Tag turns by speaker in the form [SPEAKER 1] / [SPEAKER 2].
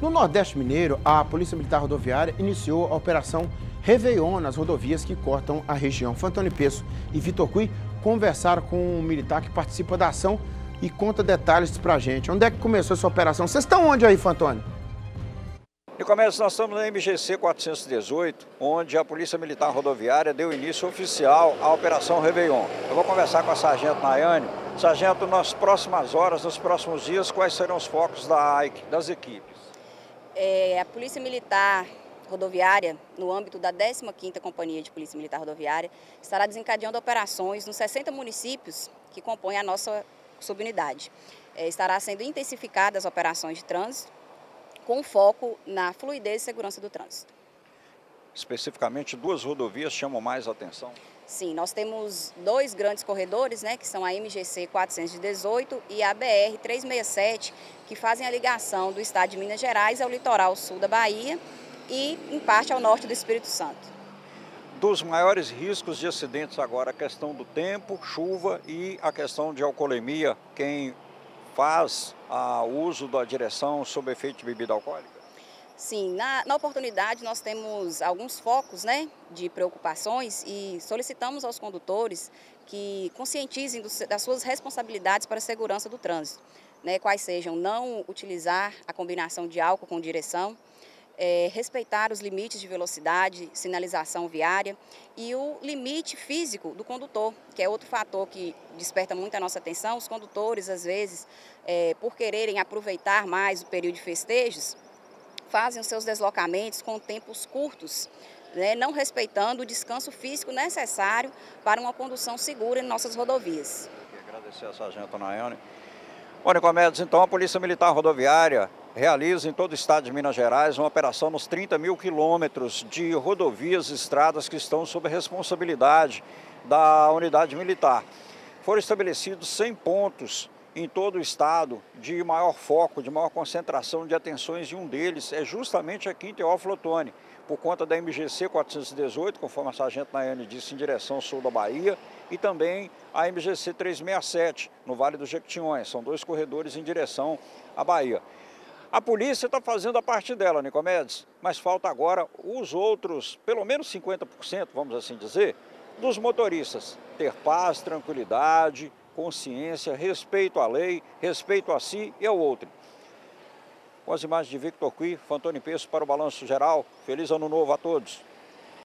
[SPEAKER 1] No Nordeste Mineiro, a Polícia Militar Rodoviária iniciou a Operação Réveillon nas rodovias que cortam a região. Fantoni Peço e Vitor Cui conversaram com um militar que participa da ação e conta detalhes pra gente. Onde é que começou essa operação? Vocês estão onde aí, Fantoni?
[SPEAKER 2] No começo, nós estamos na MGC 418, onde a Polícia Militar Rodoviária deu início oficial à Operação Réveillon. Eu vou conversar com a Sargento Nayane. Sargento, nas próximas horas, nos próximos dias, quais serão os focos das equipes?
[SPEAKER 3] A Polícia Militar Rodoviária, no âmbito da 15ª Companhia de Polícia Militar Rodoviária, estará desencadeando operações nos 60 municípios que compõem a nossa subunidade. Estará sendo intensificadas as operações de trânsito, com foco na fluidez e segurança do trânsito.
[SPEAKER 2] Especificamente, duas rodovias chamam mais atenção?
[SPEAKER 3] Sim, nós temos dois grandes corredores, que são a MGC 418 e a BR 367, que fazem a ligação do estado de Minas Gerais ao litoral sul da Bahia e, em parte, ao norte do Espírito Santo.
[SPEAKER 2] Dos maiores riscos de acidentes agora, a questão do tempo, chuva e a questão de alcoolemia, quem faz o uso da direção sob efeito de bebida alcoólica?
[SPEAKER 3] Sim, na oportunidade nós temos alguns focos de preocupações e solicitamos aos condutores que conscientizem das suas responsabilidades para a segurança do trânsito, quais sejam não utilizar a combinação de álcool com direção, respeitar os limites de velocidade, sinalização viária e o limite físico do condutor, que é outro fator que desperta muito a nossa atenção. Os condutores, às vezes, por quererem aproveitar mais o período de festejos, fazem os seus deslocamentos com tempos curtos, não respeitando o descanso físico necessário para uma condução segura em nossas rodovias.
[SPEAKER 2] Quero agradecer a Sargento Nayane. Bom, Nicomedes, então a Polícia Militar Rodoviária realiza em todo o estado de Minas Gerais uma operação nos 30 mil quilômetros de rodovias e estradas que estão sob responsabilidade da unidade militar. Foram estabelecidos 100 pontos em todo o estado de maior foco, de maior concentração de atenções, e um deles é justamente aqui em Teófilo Otoni, por conta da MGC 418, conforme a Sargento Nayane disse, em direção sul da Bahia, e também a MGC 367, no Vale do Jequitinhonha. São dois corredores em direção à Bahia. A polícia está fazendo a parte dela, Nicomedes, mas falta agora os outros, pelo menos 50%, vamos assim dizer, dos motoristas ter paz, tranquilidade, consciência, respeito à lei, respeito a si e ao outro. Com as imagens de Vitor Cui, Fantoni Peço para o Balanço Geral. Feliz Ano Novo a todos.